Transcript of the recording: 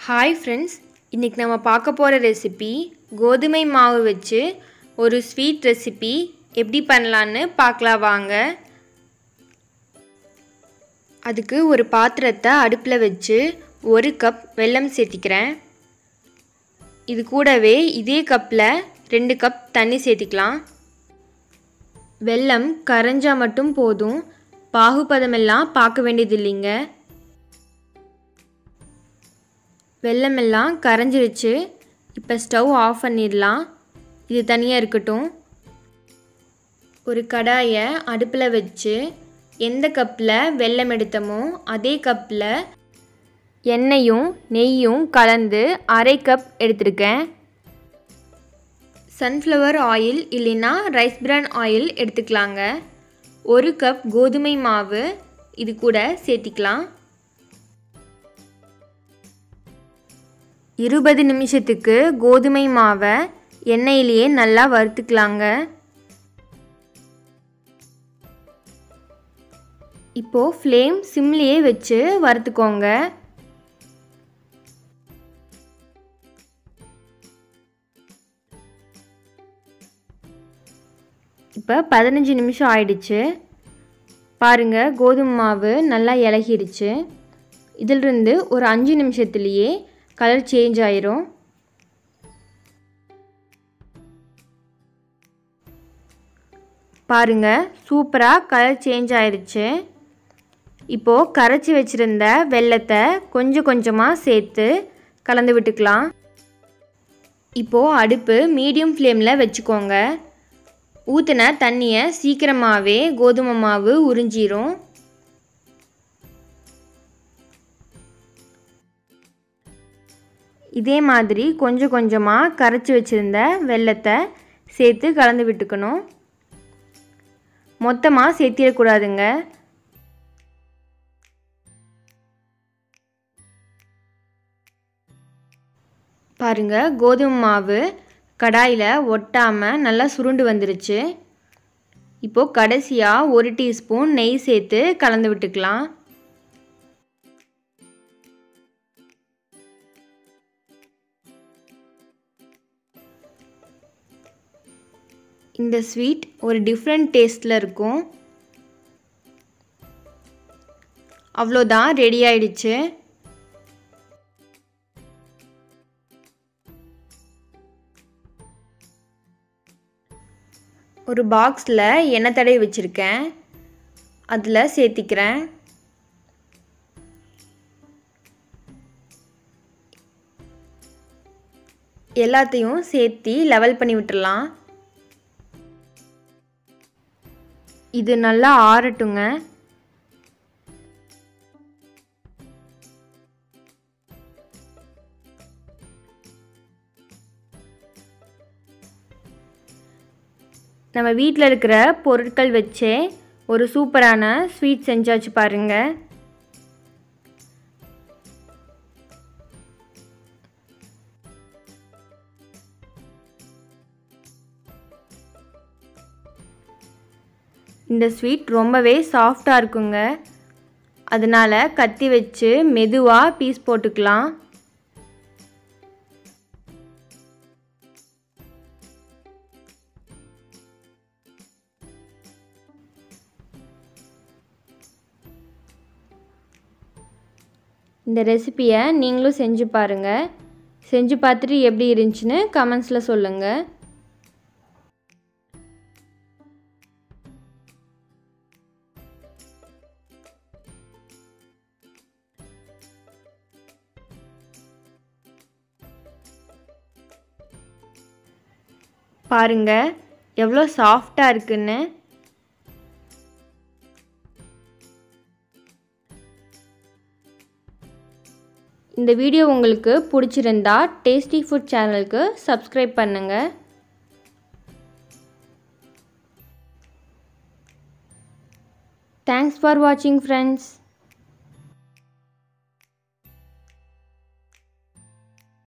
Hi friends, இன்றைக்கி நம்ம பார்க்க போகிற ரெசிபி கோதுமை மாவு வச்சு ஒரு ஸ்வீட் ரெசிபி எப்படி பண்ணலான்னு பார்க்கலாம் வாங்க. அதுக்கு ஒரு பாத்திரத்தை அடுப்பில் வச்சு 1 கப் வெல்லம் சேர்த்திக்கிறேன். இது கூடவே இதே கப்பில் 2 கப் தண்ணி சேர்த்திக்கலாம். வெல்லம் கரைஞ்சால் மட்டும் போதும், பாகுபதமெல்லாம் பார்க்க வேண்டியது இல்லைங்க. வெல்லமெல்லாம் கரைஞ்சிருச்சு. இப்போ ஸ்டவ் ஆஃப் பண்ணிடலாம். இது தனியாக இருக்கட்டும். ஒரு கடாயை அடுப்பில் வச்சு எந்த கப்பில் வெல்லம் எடுத்தோமோ அதே கப்பில் எண்ணெயும் நெய்யும் கலந்து 1/2 கப் எடுத்திருக்கேன். சன்ஃப்ளவர் ஆயில் இல்லைன்னா ரைஸ் பிரான் ஆயில் எடுத்துக்கலாங்க. 1 கப் கோதுமை மாவு இது கூட சேர்த்திக்கலாம். 20 நிமிஷத்துக்கு கோதுமை மாவை எண்ணெயிலேயே நல்லா வறுத்துக்கலாங்க. இப்போது ஃப்ளேம் சிம்லேயே வச்சு வறுத்துக்கோங்க. இப்போ 15 நிமிஷம் ஆயிடுச்சு. பாருங்கள், கோதுமை மாவு நல்லா இலகிருச்சு. இதிலிருந்து ஒரு 5 நிமிஷத்துலேயே கலர் சேஞ்ச் ஆயிரும். பாருங்கள், சூப்பராக கலர் சேஞ்ச் ஆயிடுச்சு. இப்போது கரைச்சி வச்சுருந்த வெல்லத்தை கொஞ்சம் கொஞ்சமாக சேர்த்து கலந்து விட்டுக்கலாம். இப்போது அடுப்பு மீடியம் ஃப்ளேமில் வச்சுக்கோங்க. ஊற்றின தண்ணியை சீக்கிரமாகவே கோதுமை மாவு உறிஞ்சிரும். இதே மாதிரி கொஞ்சம் கொஞ்சமாக கரைச்சி வச்சுருந்த வெல்லத்தை சேர்த்து கலந்து விட்டுக்கணும். மொத்தமாக சேர்த்திடக்கூடாதுங்க. பாருங்கள், கோதுமை மாவு கடாயில் ஒட்டாமல் நல்லா சுருண்டு வந்துருச்சு. இப்போது கடைசியாக 1 டீஸ்பூன் நெய் சேர்த்து கலந்து விட்டுக்கலாம். இந்த ஸ்வீட் ஒரு டிஃப்ரெண்ட் டேஸ்ட்டில் இருக்கும். அவ்வளோதான், ரெடி ஆயிடுச்சு. ஒரு பாக்ஸில் எண்ணெய் தடவி வச்சுருக்கேன், அதில் சேர்த்திக்கிறேன். எல்லாத்தையும் சேர்த்து லெவல் பண்ணி விட்டுடலாம். இது நல்லா ஆறட்டுங்க. நம்ம வீட்டில் இருக்கிற பொருட்கள் வச்சே ஒரு சூப்பரான ஸ்வீட் செஞ்சாச்சு பாருங்கள். இந்த ஸ்வீட் ரொம்பவே சாஃப்டாக இருக்குங்க. அதனால் கத்தி வச்சு மெதுவாக பீஸ் போட்டுக்கலாம். இந்த ரெசிபியை நீங்களும் செஞ்சு பாருங்கள். செஞ்சு பார்த்துட்டு எப்படி இருந்துச்சுன்னு கமெண்ட்ஸில் சொல்லுங்கள். பாருங்க, எவ்வளோ சாஃப்டாக இருக்குன்னு. இந்த வீடியோ உங்களுக்கு பிடிச்சிருந்தா டேஸ்டி ஃபுட் சேனலுக்கு சப்ஸ்கிரைப் பண்ணுங்கள். தேங்க்ஸ் ஃபார் வாட்சிங் ஃப்ரெண்ட்ஸ்.